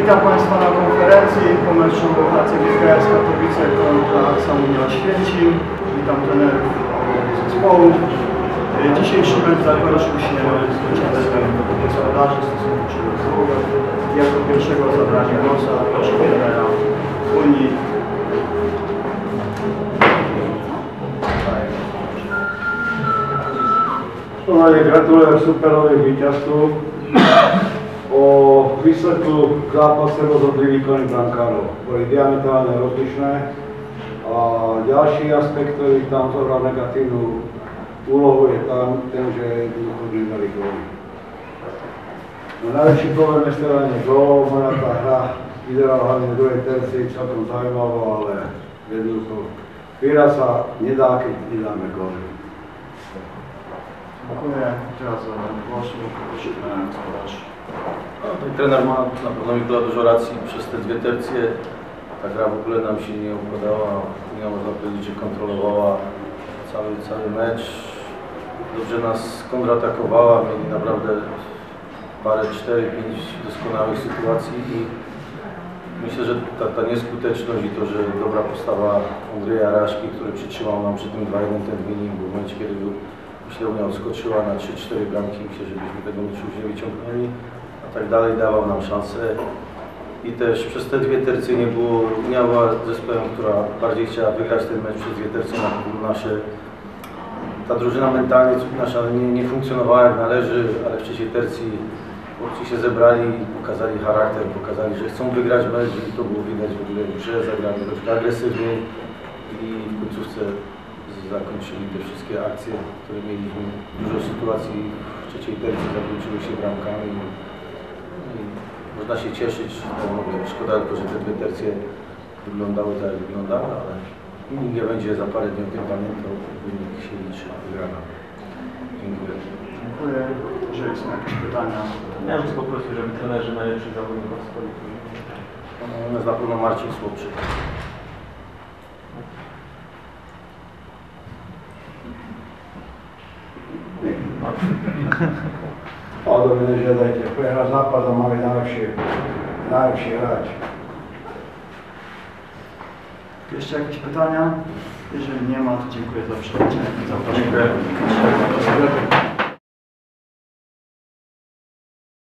Witam Państwa na konferencji po meczu HC Katowice kontra Samunia Święcim. Witam trenerów zespołu. Dzisiejszy mecz zakończył się zwycięstwem gospodarzy w stosunku 3-2. Jako pierwszego zabrania głosu proszę trenera Unii. Gratulujem superových víťazstv. O výsledku zápase rozhodli výkony brankárov. Boli diametrálne rozlišné a ďalší aspekt, ktorý tam zohral negatívnu úlohu, je tam ten, že jednoducho nemali góly. Najväčší problém je strelanie gólov. Moja tá hra vyzerala hlavne v druhej tercii celkom zaujímavo, ale jednoducho vyhrať sa nedá, keď nedáme góly. Dziękuję. Teraz zabranie głosu proszę trenera gospodarzy. Trener ma na pewno Mikola dużo racji. Przez te dwie tercje ta gra w ogóle nam się nie układała, nie można powiedzieć, że kontrolowała cały mecz. Dobrze nas kontratakowała, mieli naprawdę parę, 4-5 doskonałych sytuacji i myślę, że ta nieskuteczność i to, że dobra postawa Andrzeja Raszki, który przytrzymał nam przy tym 2-1 ten wynik, w momencie kiedy Ślewnia odskoczyła na 3-4 bramki, myślę, że byśmy tego meczu już nie wyciągnęli, a tak dalej dawał nam szansę. I też przez te dwie tercje nie była zespołem, która bardziej chciała wygrać ten mecz przez dwie tercje nasze. Ta drużyna mentalnie nasza nie funkcjonowała jak należy, ale w trzeciej tercji chłopcy się zebrali, pokazali charakter, pokazali, że chcą wygrać mecz i to było widać w ogóle, że zagrali troszkę agresywnie i w końcówce zakończyli te wszystkie akcje, które mieliśmy. Dużo sytuacji w trzeciej tercji zakończyły się bramkami i można się cieszyć. Szkoda tylko, że te dwie tercje wyglądały tak, jak wyglądały, ale nikt nie będzie za parę dni o tym pamiętał. Wynik się liczy, wygrana. Dziękuję. Dziękuję. Jeżeli są jakieś pytania. Ja bym poprosił, żeby trenerzy najlepszych zawodników stoliku. No, jest na pewno Marcin Słopczyk. Odo mnie nie žiadajte. Prehra zápas a máme najlepší hráč. Jeszcze jakieś pytania? Jeżeli nie ma, to dziękuję za przybycie. Zapraszam.